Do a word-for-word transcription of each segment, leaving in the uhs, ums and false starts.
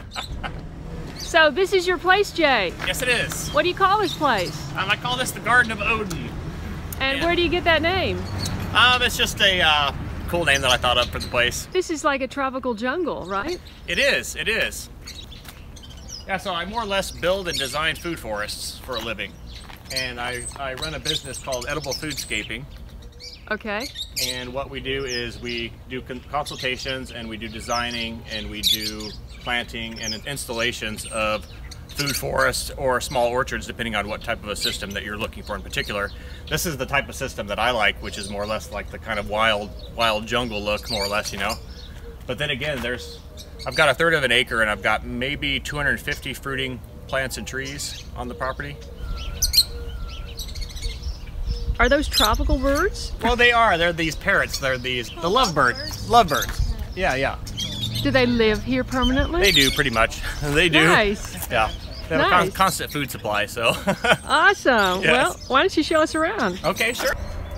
So this is your place, Jay? Yes, it is. What do you call this place? Um, I call this the Garden of Odin. And, and where do you get that name? Um, it's just a uh, cool name that I thought of for the place. This is like a tropical jungle, right? It is, it is. Yeah, so I more or less build and design food forests for a living. And I, I run a business called Edible Foodscaping. Okay. And what we do is we do consultations and we do designing and we do planting and installations of food forests or small orchards, depending on what type of a system that you're looking for in particular. This is the type of system that I like, which is more or less like the kind of wild, wild jungle look, more or less, you know. But then again, there's, I've got a third of an acre and I've got maybe two hundred fifty fruiting plants and trees on the property. Are those tropical birds? Well, they are. They're these parrots. They're these, the lovebirds. Lovebirds. Yeah, yeah. Do they live here permanently? They do, pretty much. They do. Nice. Yeah. They have Nice. a con constant food supply, so. Awesome. Yes. Well, why don't you show us around? Okay, sure.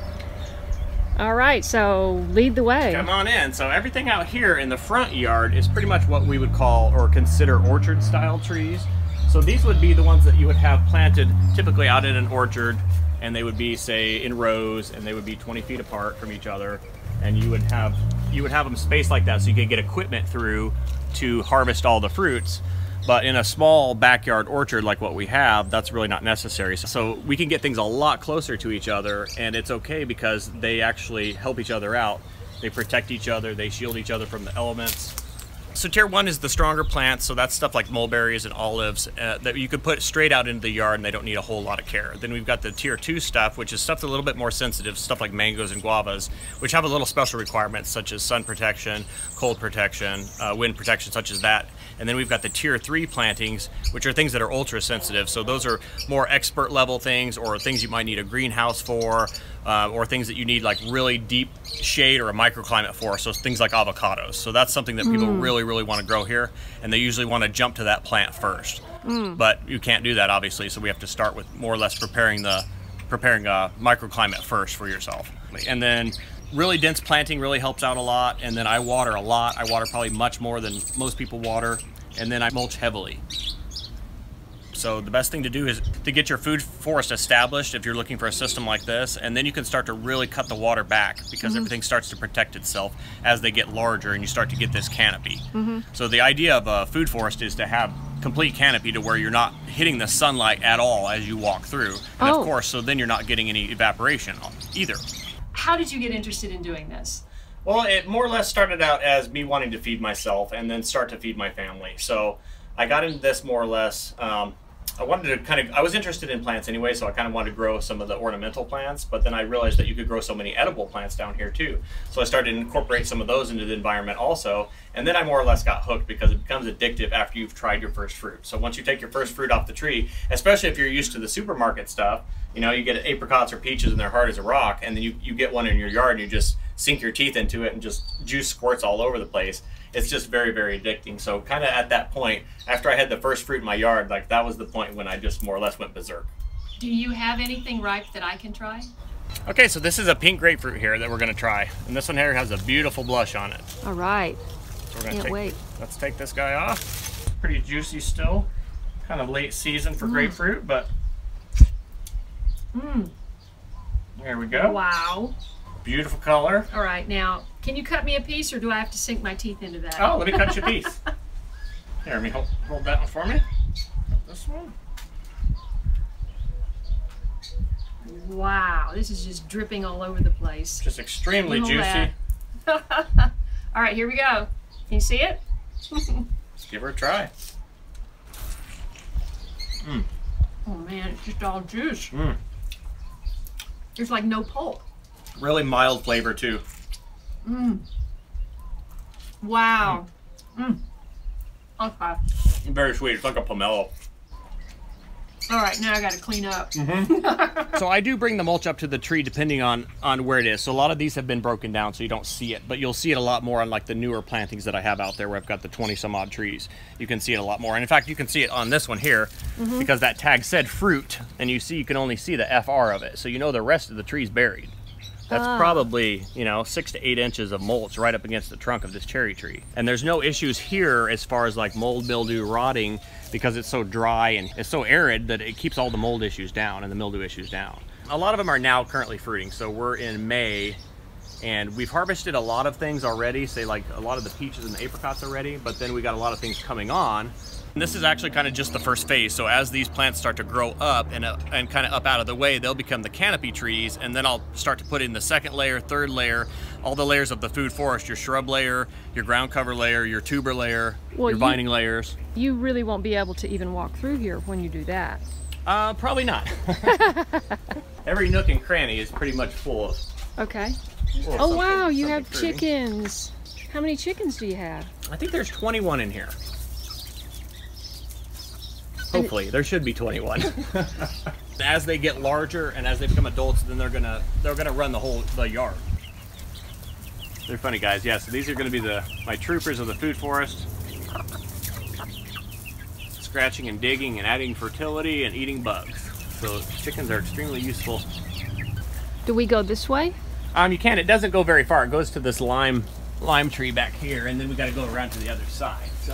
All right, so lead the way. Come on in. So everything out here in the front yard is pretty much what we would call or consider orchard-style trees. So these would be the ones that you would have planted typically out in an orchard, and they would be, say, in rows, and they would be twenty feet apart from each other, and you would have you would have them spaced like that so you could get equipment through to harvest all the fruits. But in a small backyard orchard like what we have, that's really not necessary. So we can get things a lot closer to each other, and it's okay because they actually help each other out. They protect each other, they shield each other from the elements. So tier one is the stronger plants, so that's stuff like mulberries and olives uh, that you could put straight out into the yard and they don't need a whole lot of care. Then we've got the tier two stuff, which is stuff a little bit more sensitive, stuff like mangoes and guavas, which have a little special requirements such as sun protection, cold protection, uh, wind protection, such as that. And then we've got the tier three plantings, which are things that are ultra sensitive. So those are more expert level things or things you might need a greenhouse for, uh, or things that you need like really deep shade or a microclimate for. So things like avocados. So that's something that people mm. really, really want to grow here. And they usually want to jump to that plant first. Mm. But you can't do that, obviously. So we have to start with more or less preparing the preparing a microclimate first for yourself. And then really dense planting really helps out a lot, and then I water a lot. I water probably much more than most people water, and then I mulch heavily. So the best thing to do is to get your food forest established if you're looking for a system like this, and then you can start to really cut the water back because mm-hmm. everything starts to protect itself as they get larger and you start to get this canopy. Mm-hmm. So the idea of a food forest is to have complete canopy to where you're not hitting the sunlight at all as you walk through. And oh. of course, so then you're not getting any evaporation either. How did you get interested in doing this? Well, it more or less started out as me wanting to feed myself and then start to feed my family. So I got into this more or less, um, I wanted to kind of, I was interested in plants anyway, so I kind of wanted to grow some of the ornamental plants, but then I realized that you could grow so many edible plants down here too. So I started to incorporate some of those into the environment also, and then I more or less got hooked because it becomes addictive after you've tried your first fruit. So once you take your first fruit off the tree, especially if you're used to the supermarket stuff, you know, you get apricots or peaches and they're hard as a rock, and then you, you get one in your yard and you just sink your teeth into it and just juice squirts all over the place. It's just very, very addicting. So kind of at that point, after I had the first fruit in my yard, like that was the point when I just more or less went berserk. Do you have anything ripe that I can try? Okay, so this is a pink grapefruit here that we're gonna try. And this one here has a beautiful blush on it. All right, So we're gonna can't take, wait. Let's take this guy off. Pretty juicy still. Kind of late season for mm. grapefruit, but mm. there we go. Wow. Beautiful color. All right, now, can you cut me a piece or do I have to sink my teeth into that? Oh, let me cut you a piece. Here, let me hold, hold that one for me. This one. Wow, this is just dripping all over the place. Just extremely juicy. All right, here we go. Can you see it? Let's give her a try. Mm. Oh man, it's just all juice. Mm. There's like no pulp. Really mild flavor too. Mm. Wow. Mm. Okay. Very sweet. It's like a pomelo. All right, now I got to clean up. Mm-hmm. So I do bring the mulch up to the tree depending on on where it is. So a lot of these have been broken down so you don't see it, but you'll see it a lot more on like the newer plantings that I have out there where I've got the twenty some odd trees. You can see it a lot more. And in fact, you can see it on this one here mm-hmm. because that tag said fruit, and you see you can only see the F R of it. So you know the rest of the tree's buried. That's Ah. probably, you know, six to eight inches of mulch right up against the trunk of this cherry tree. And there's no issues here as far as like mold, mildew, rotting, because it's so dry and it's so arid that it keeps all the mold issues down and the mildew issues down. A lot of them are now currently fruiting. So we're in May and we've harvested a lot of things already, say like a lot of the peaches and the apricots already, but then we got a lot of things coming on. And this is actually kind of just the first phase. So as these plants start to grow up and, uh, and kind of up out of the way, they'll become the canopy trees. And then I'll start to put in the second layer, third layer, all the layers of the food forest, your shrub layer, your ground cover layer, your tuber layer, Well, your you- vining layers. You really won't be able to even walk through here when you do that. Uh, probably not. Every nook and cranny is pretty much full of. Okay. full of Oh something- wow, you something have fruiting. chickens. How many chickens do you have? I think there's twenty-one in here. Hopefully, there should be twenty-one. As they get larger and as they become adults, then they're gonna they're gonna run the whole the yard. They're funny guys. Yeah, so these are gonna be the my troopers of the food forest. Scratching and digging and adding fertility and eating bugs. So chickens are extremely useful. Do we go this way? Um, you can. It doesn't go very far. It goes to this lime lime tree back here, and then we got to go around to the other side. So,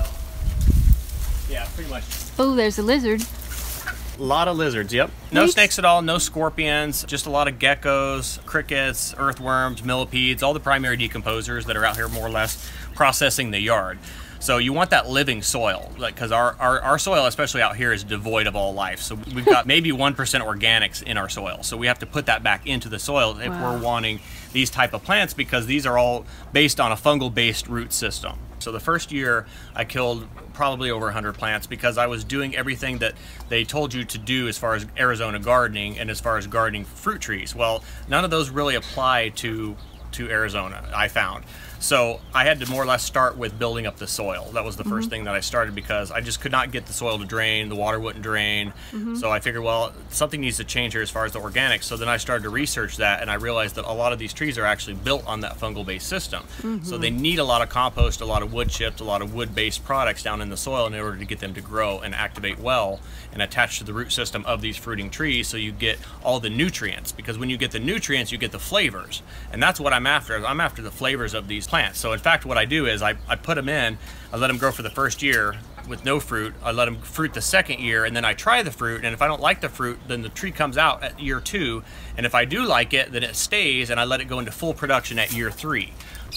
yeah, pretty much. Oh, there's a lizard. A lot of lizards. Yep. No Thanks. snakes at all. No scorpions. Just a lot of geckos, crickets, earthworms, millipedes. All the primary decomposers that are out here more or less processing the yard. So you want that living soil, like because our, our, our soil, especially out here, is devoid of all life. So we've got maybe one percent organics in our soil. So we have to put that back into the soil if Wow. we're wanting these type of plants, because these are all based on a fungal-based root system. So the first year I killed probably over one hundred plants because I was doing everything that they told you to do as far as Arizona gardening and as far as gardening fruit trees. Well, none of those really apply to to Arizona, I found. So I had to more or less start with building up the soil. That was the first thing that I started because I just could not get the soil to drain, the water wouldn't drain. So I figured, well, something needs to change here as far as the organics. So then I started to research that, and I realized that a lot of these trees are actually built on that fungal-based system. So they need a lot of compost, a lot of wood chips, a lot of wood-based products down in the soil in order to get them to grow and activate well and attach to the root system of these fruiting trees, so you get all the nutrients. Because when you get the nutrients, you get the flavors. And that's what I'm after. I'm after the flavors of these plants. So in fact, what I do is I, I put them in, I let them grow for the first year with no fruit. I let them fruit the second year, and then I try the fruit. And if I don't like the fruit, then the tree comes out at year two. And if I do like it, then it stays, and I let it go into full production at year three.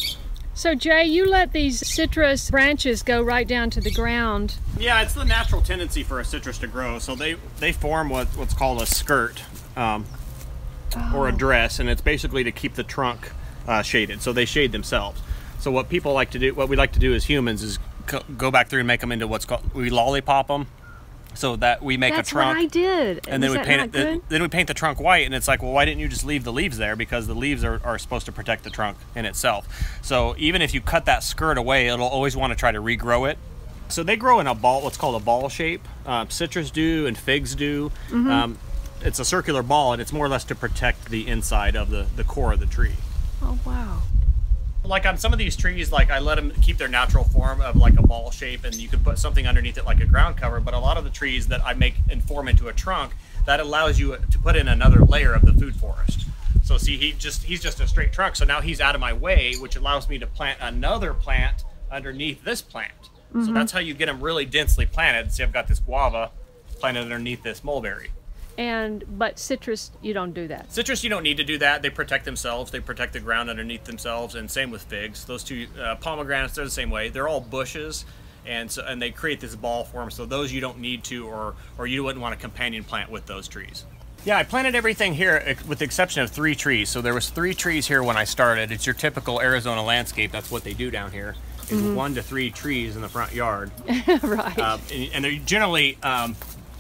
So Jay, you let these citrus branches go right down to the ground. Yeah, it's the natural tendency for a citrus to grow. So they, they form what, what's called a skirt um, or a dress, and it's basically to keep the trunk uh, shaded. So they shade themselves. So what people like to do, what we like to do as humans is co go back through and make them into what's called, we lollipop them. So that we make That's a trunk. what I did. And then Was we that paint not it. Then, good? then we paint the trunk white, and it's like, well, why didn't you just leave the leaves there? Because the leaves are, are supposed to protect the trunk in itself. So even if you cut that skirt away, it'll always want to try to regrow it. So they grow in a ball, what's called a ball shape. Uh, citrus do and figs do. Mm-hmm. Um, it's a circular ball, and it's more or less to protect the inside of the the core of the tree. Oh wow. Like on some of these trees, like I let them keep their natural form of like a ball shape, and you could put something underneath it like a ground cover. But a lot of the trees that I make and form into a trunk, that allows you to put in another layer of the food forest. So see, he just he's just a straight trunk. So now he's out of my way, which allows me to plant another plant underneath this plant. Mm-hmm. So that's how you get them really densely planted. See, I've got this guava planted underneath this mulberry. And but citrus, you don't do that. Citrus, you don't need to do that. They protect themselves. They protect the ground underneath themselves, and same with figs. Those two uh, pomegranates, they're the same way. They're all bushes, and so and they create this ball form. So those you don't need to, or or you wouldn't want a companion plant with those trees. Yeah, I planted everything here with the exception of three trees. So there was three trees here when I started. It's your typical Arizona landscape. That's what they do down here. Is mm-hmm. one to three trees in the front yard. Right. Uh, and, and they're generally um,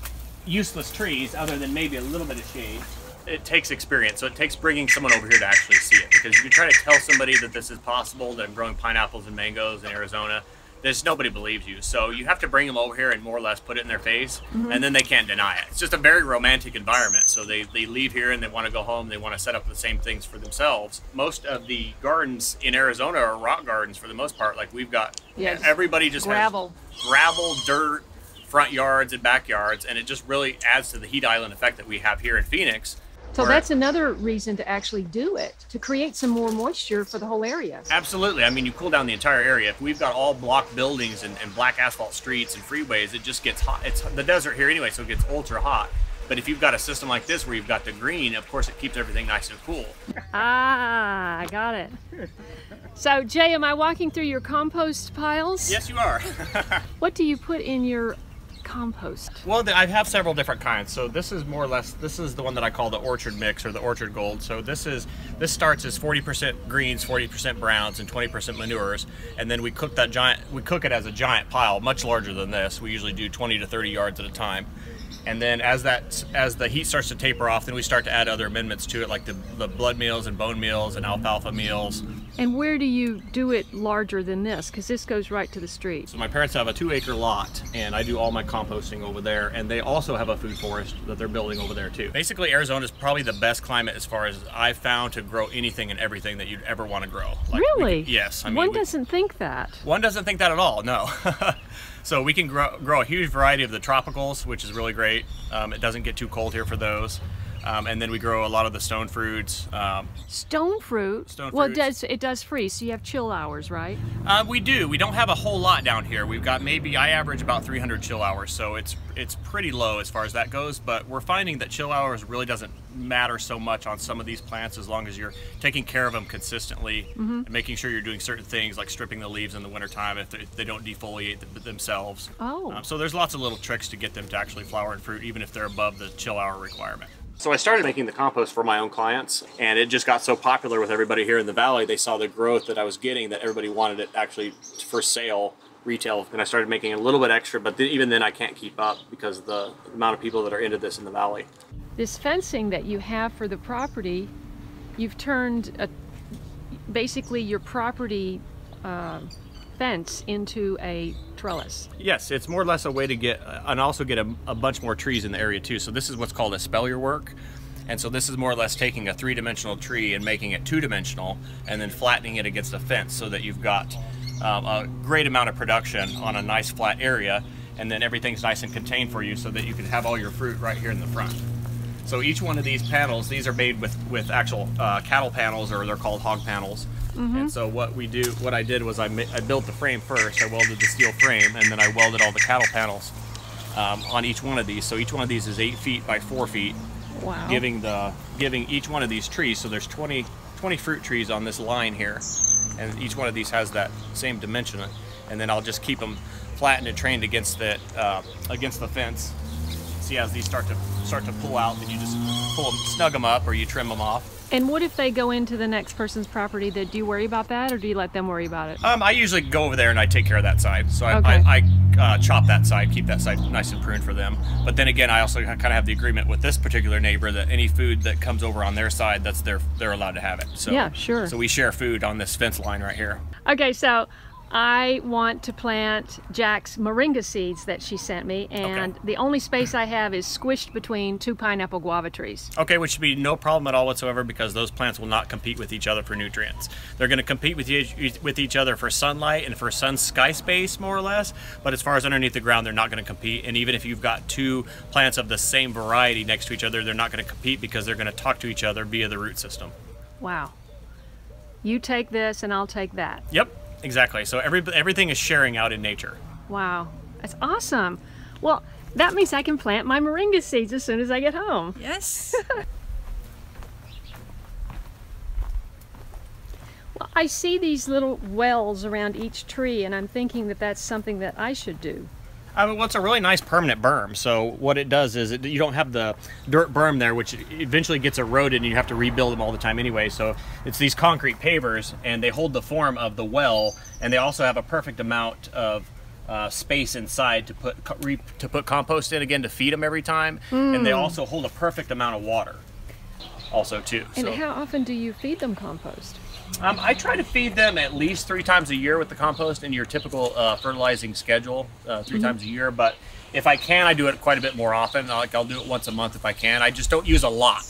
useless trees, other than maybe a little bit of shade. It takes experience, so it takes bringing someone over here to actually see it, because you can try to tell somebody that this is possible, that I'm growing pineapples and mangoes in Arizona. There's nobody believes you, so you have to bring them over here and more or less put it in their face, mm-hmm. and then they can't deny it. It's just a very romantic environment, so they, they leave here and they want to go home, they want to set up the same things for themselves. Most of the gardens in Arizona are rock gardens for the most part. Like we've got, yes. everybody just gravel. has gravel, dirt, front yards and backyards, and it just really adds to the heat island effect that we have here in Phoenix. So Where- that's another reason to actually do it, to create some more moisture for the whole area. Absolutely. I mean, you cool down the entire area. If we've got all block buildings and, and black asphalt streets and freeways, it just gets hot. It's the desert here anyway, so it gets ultra hot. But if you've got a system like this where you've got the green, of course it keeps everything nice and cool. Ah, I got it. So Jay, am I walking through your compost piles? Yes, you are. What do you put in your compost? Well, I have several different kinds. So this is more or less, this is the one that I call the orchard mix or the orchard gold. So this is, this starts as forty percent greens, forty percent browns, and twenty percent manures. And then we cook that giant, we cook it as a giant pile, much larger than this. We usually do twenty to thirty yards at a time. And then as that, as the heat starts to taper off, then we start to add other amendments to it, like the, the blood meals and bone meals and alfalfa meals. And where do you do it larger than this? Because this goes right to the street. So my parents have a two acre lot and I do all my composting over there, and they also have a food forest that they're building over there too. Basically, Arizona is probably the best climate as far as I've found to grow anything and everything that you'd ever want to grow. Like Really? Could, yes. I mean, One we, doesn't think that. One doesn't think that at all, no. So we can grow, grow a huge variety of the tropicals, which is really great. Um, it doesn't get too cold here for those. Um, and then we grow a lot of the stone fruits. Um, Stone fruit? Stone Well, it fruits. does, it does freeze, so you have chill hours, right? uh, we do. We don't have a whole lot down here. We've got maybe, I average about three hundred chill hours, so it's it's pretty low as far as that goes, but we're finding that chill hours really doesn't matter so much on some of these plants as long as you're taking care of them consistently Mm-hmm. and making sure you're doing certain things like stripping the leaves in the wintertime if they, if they don't defoliate th themselves. Oh. Um, so there's lots of little tricks to get them to actually flower and fruit even if they're above the chill hour requirement. So I started making the compost for my own clients, and it just got so popular with everybody here in the valley. They saw the growth that I was getting that everybody wanted it actually for sale, retail, and I started making a little bit extra, but then, even then I can't keep up because of the amount of people that are into this in the valley. This fencing that you have for the property, you've turned a, basically your property uh, fence into a trellis. Yes, it's more or less a way to get, uh, and also get a, a bunch more trees in the area too. So this is what's called espalier work. And so this is more or less taking a three-dimensional tree and making it two-dimensional and then flattening it against a fence so that you've got um, a great amount of production on a nice flat area, and then everything's nice and contained for you so that you can have all your fruit right here in the front. So each one of these panels, these are made with, with actual uh, cattle panels, or they're called hog panels. Mm-hmm. And so what we do, what I did was I, I built the frame first. I welded the steel frame, and then I welded all the cattle panels um, on each one of these. So each one of these is eight feet by four feet, Wow. giving the giving each one of these trees. So there's twenty, twenty fruit trees on this line here, and each one of these has that same dimension. And then I'll just keep them flattened and trained against the uh, against the fence. See, as these start to start to pull out, then you just pull them, snug them up, or you trim them off. And what if they go into the next person's property? That do you worry about that, or do you let them worry about it? Um, I usually go over there and I take care of that side. So I, Okay. I, I uh, chop that side, keep that side nice and pruned for them. But then again, I also kind of have the agreement with this particular neighbor that any food that comes over on their side, that's their, they're allowed to have it. So, Yeah, sure. So we share food on this fence line right here. Okay, so I want to plant Jack's moringa seeds that she sent me, and Okay. the only space I have is squished between two pineapple guava trees. Okay, which should be no problem at all whatsoever, because those plants will not compete with each other for nutrients. They're going to compete with each, with each other for sunlight and for sun sky space, more or less. But as far as underneath the ground, they're not going to compete. And even if you've got two plants of the same variety next to each other, they're not going to compete because they're going to talk to each other via the root system. Wow. You take this and I'll take that. Yep, exactly. So every, everything is sharing out in nature. Wow, that's awesome. Well, that means I can plant my moringa seeds as soon as I get home. Yes. Well, I see these little wells around each tree, and I'm thinking that that's something that I should do. I mean, well, it's a really nice permanent berm. So what it does is it, you don't have the dirt berm there, which eventually gets eroded and you have to rebuild them all the time anyway. So it's these concrete pavers, and they hold the form of the well, and they also have a perfect amount of uh, space inside to put co- re, to put compost in again to feed them every time. Mm. And they also hold a perfect amount of water also too. And so. how often do you feed them compost? Um, I try to feed them at least three times a year with the compost in your typical uh, fertilizing schedule, uh, three mm-hmm. times a year. But if I can, I do it quite a bit more often. Like I'll do it once a month if I can. I just don't use a lot.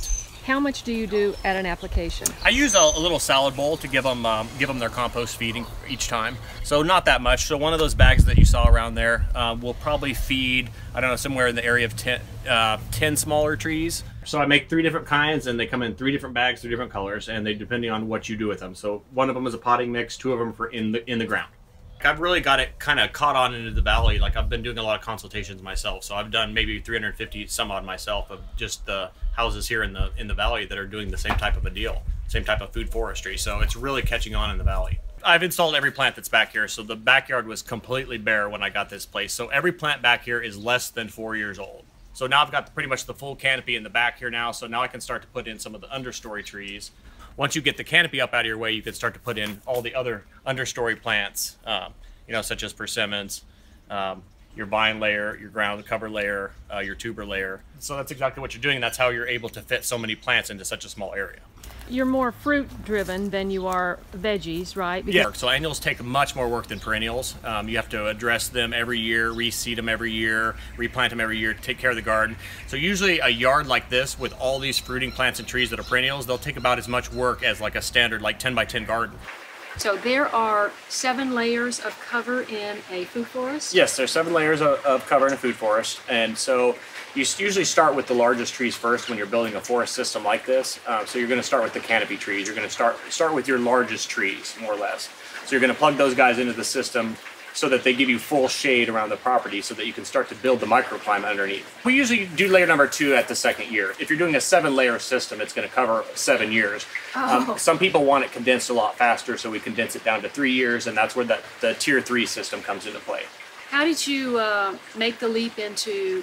how much do you do at an application? I use a, a little salad bowl to give them um, give them their compost feeding each time. So not that much. So one of those bags that you saw around there uh, will probably feed, I don't know, somewhere in the area of ten, uh, ten smaller trees. So I make three different kinds, and they come in three different bags, three different colors, and they depending on what you do with them. So one of them is a potting mix, two of them for in the in the ground. I've really got it kind of caught on into the valley. Like I've been doing a lot of consultations myself, so I've done maybe three hundred fifty some odd myself of just the houses here in the in the valley that are doing the same type of a deal, same type of food forestry. So it's really catching on in the valley. I've installed every plant that's back here. So the backyard was completely bare when I got this place. So every plant back here is less than four years old. So now I've got pretty much the full canopy in the back here now. So now I can start to put in some of the understory trees. Once you get the canopy up out of your way, you can start to put in all the other understory plants, um, you know, such as persimmons, um, your vine layer, your ground cover layer, uh, your tuber layer. So that's exactly what you're doing. That's how you're able to fit so many plants into such a small area. You're more fruit driven than you are veggies, right? Because yeah, so annuals take much more work than perennials. Um, you have to address them every year, reseed them every year, replant them every year, take care of the garden. So usually a yard like this with all these fruiting plants and trees that are perennials, they'll take about as much work as like a standard like ten by ten garden. So there are seven layers of cover in a food forest? Yes, there's seven layers of, of cover in a food forest. And so you usually start with the largest trees first when you're building a forest system like this. Um, so you're going to start with the canopy trees. You're going to start, start with your largest trees, more or less. So you're going to plug those guys into the system so that they give you full shade around the property so that you can start to build the microclimate underneath. We usually do layer number two at the second year. If you're doing a seven layer system, it's going to cover seven years. Oh. Um, some people want it condensed a lot faster, so we condense it down to three years, and that's where that, the tier three system comes into play. How did you uh, make the leap into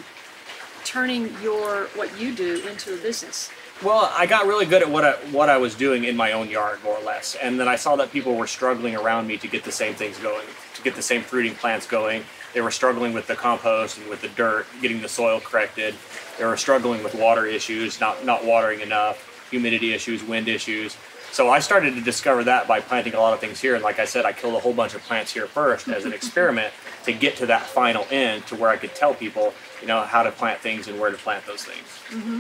turning your what you do into a business? Well, I got really good at what I, what I was doing in my own yard, more or less. And then I saw that people were struggling around me to get the same things going, to get the same fruiting plants going. They were struggling with the compost and with the dirt, getting the soil corrected. They were struggling with water issues, not, not watering enough, humidity issues, wind issues. So I started to discover that by planting a lot of things here. And like I said, I killed a whole bunch of plants here first as an experiment to get to that final end to where I could tell people, you know, how to plant things and where to plant those things. Mm-hmm.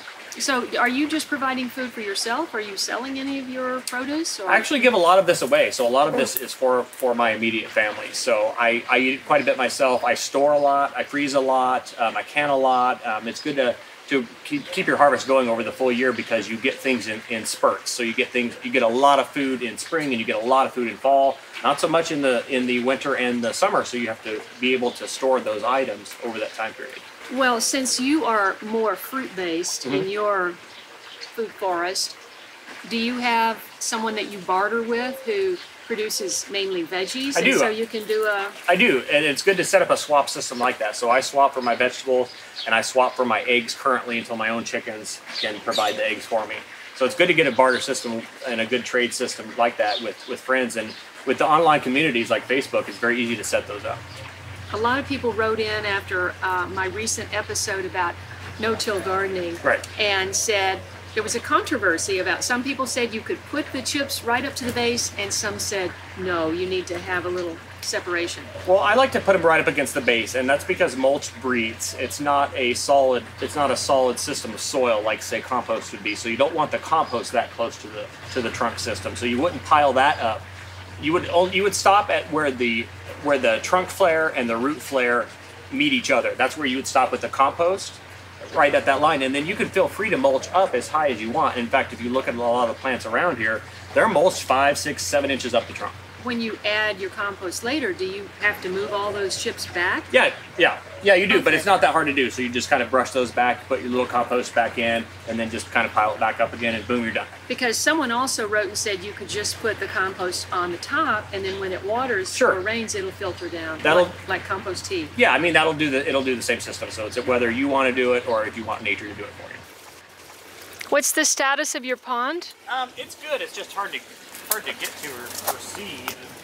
So are you just providing food for yourself? Are you selling any of your produce? Or? I actually give a lot of this away. So a lot of this is for, for my immediate family. So I, I eat quite a bit myself. I store a lot. I freeze a lot. Um, I can a lot. Um, it's good to, to keep, keep your harvest going over the full year because you get things in, in spurts. So you get things, you get a lot of food in spring and you get a lot of food in fall. Not so much in the, in the winter and the summer. So you have to be able to store those items over that time period. Well, since you are more fruit-based Mm-hmm. in your food forest, do you have someone that you barter with who produces mainly veggies? I do. And so you can do a... I do, and it's good to set up a swap system like that. So I swap for my vegetables, and I swap for my eggs currently until my own chickens can provide the eggs for me. So it's good to get a barter system and a good trade system like that with, with friends. And with the online communities like Facebook, it's very easy to set those up. A lot of people wrote in after uh, my recent episode about no-till gardening, right, and said there was a controversy about some people said you could put the chips right up to the base, and some said no, you need to have a little separation. Well, I like to put them right up against the base, and that's because mulch breathes. It's not a solid. It's not a solid system of soil like, say, compost would be. So you don't want the compost that close to the to the trunk system. So you wouldn't pile that up. You would you would stop at where the where the trunk flare and the root flare meet each other. That's where you would stop with the compost, right at that line, and then you can feel free to mulch up as high as you want. In fact, if you look at a lot of the plants around here, they're mulched five, six, seven inches up the trunk. When you add your compost later, do you have to move all those chips back? Yeah, yeah, yeah, you do, Okay. but it's not that hard to do. So you just kind of brush those back, put your little compost back in, and then just kind of pile it back up again, and boom, you're done. Because someone also wrote and said you could just put the compost on the top, and then when it waters Sure. or rains, it'll filter down. That'll- like, like compost tea. Yeah, I mean that'll do the it'll do the same system. So it's whether you want to do it or if you want nature to do it for you. What's the status of your pond? Um, it's good. It's just hard to hard to get to or, or see.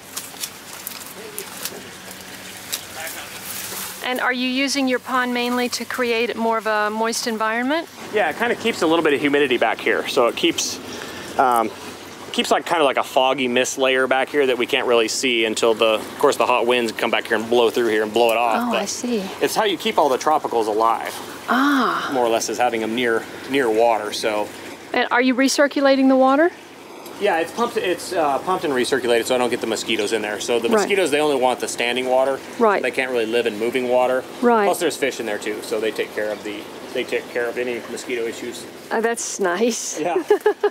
And are you using your pond mainly to create more of a moist environment? Yeah, it kind of keeps a little bit of humidity back here, so it keeps um, keeps like kind of like a foggy mist layer back here that we can't really see until the, of course, the hot winds come back here and blow through here and blow it off. Oh, But I see. It's how you keep all the tropicals alive, Ah. more or less, is having them near near water. So And are you recirculating the water? Yeah, it's pumped. It's uh, pumped and recirculated, so I don't get the mosquitoes in there. So the Right. mosquitoes, they only want the standing water. Right. They can't really live in moving water. Right. Plus, there's fish in there too, so they take care of the. They take care of any mosquito issues. Uh, that's nice. Yeah.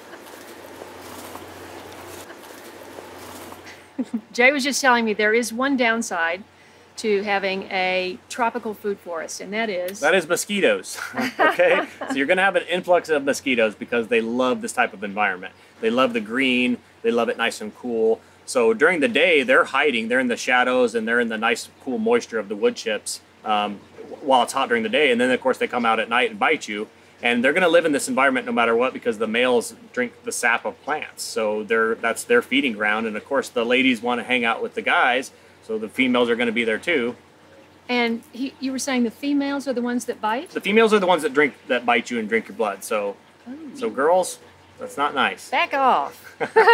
Jay was just telling me there is one downside to having a tropical food forest, and that is... That is mosquitoes, okay? So you're gonna have an influx of mosquitoes because they love this type of environment. They love the green, they love it nice and cool. So during the day, they're hiding, they're in the shadows, and they're in the nice, cool moisture of the wood chips um, while it's hot during the day. And then, of course, they come out at night and bite you. And they're gonna live in this environment no matter what because the males drink the sap of plants. So they're, that's their feeding ground. And of course, the ladies wanna hang out with the guys, so the females are gonna be there too. And he, you were saying the females are the ones that bite? The females are the ones that drink, that bite you and drink your blood. So, Oh. so girls, that's not nice. Back off.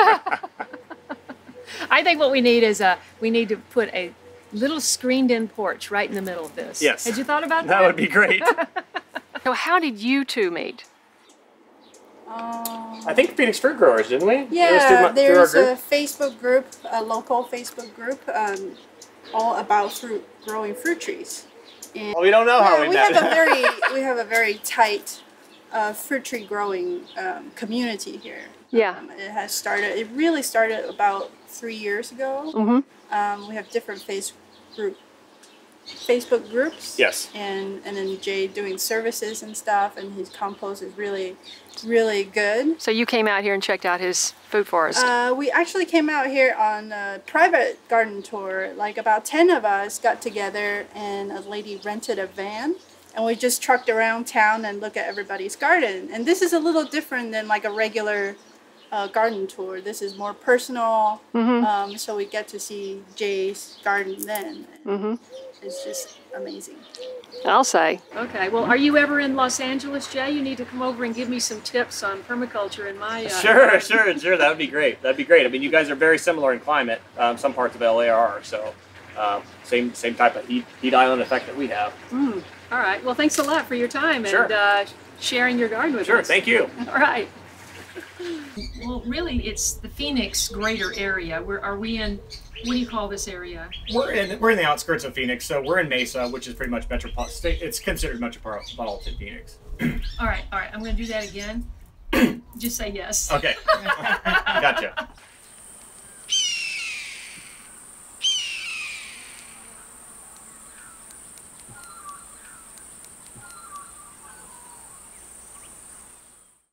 I think what we need is a, we need to put a little screened-in porch right in the middle of this. Yes. Had you thought about that? That would be great. So how did you two meet? Um, I think Phoenix Fruit Growers, didn't we? It was through yeah, my- through our there's group? a Facebook group, a local Facebook group, um, all about fruit, growing fruit trees. And Well, we don't know how yeah, we, we met. have a very we have a very tight uh, fruit tree growing um, community here. Yeah. Um, it has started. It really started about three years ago. Mm-hmm. Um, we have different face group, Facebook groups. Yes. And and then Jay doing services and stuff, and his compost is really, really good. So you came out here and checked out his food forest. Uh, we actually came out here on a private garden tour. Like about ten of us got together, and a lady rented a van, and we just trucked around town and looked at everybody's garden. And this is a little different than like a regular uh, garden tour. This is more personal. Mm-hmm. Um, so we get to see Jay's garden then. Mm-hmm. It's just amazing. I'll say. Okay, well, are you ever in Los Angeles, Jay? You need to come over and give me some tips on permaculture in my... Uh, Sure, sure, sure. That would be great. That'd be great. I mean, you guys are very similar in climate. Um, some parts of L A are, so um, same same type of heat, heat island effect that we have. Mm. All right, well, thanks a lot for your time Sure. and uh, sharing your garden with Sure, us. thank you. All right. Well, really, it's the Phoenix greater area. Where are we in? What do you call this area? We're in we're in the outskirts of Phoenix, so we're in Mesa, which is pretty much metropolitan. It's considered metropolitan Phoenix. All right, all right. I'm going to do that again. Just say yes. Okay, gotcha.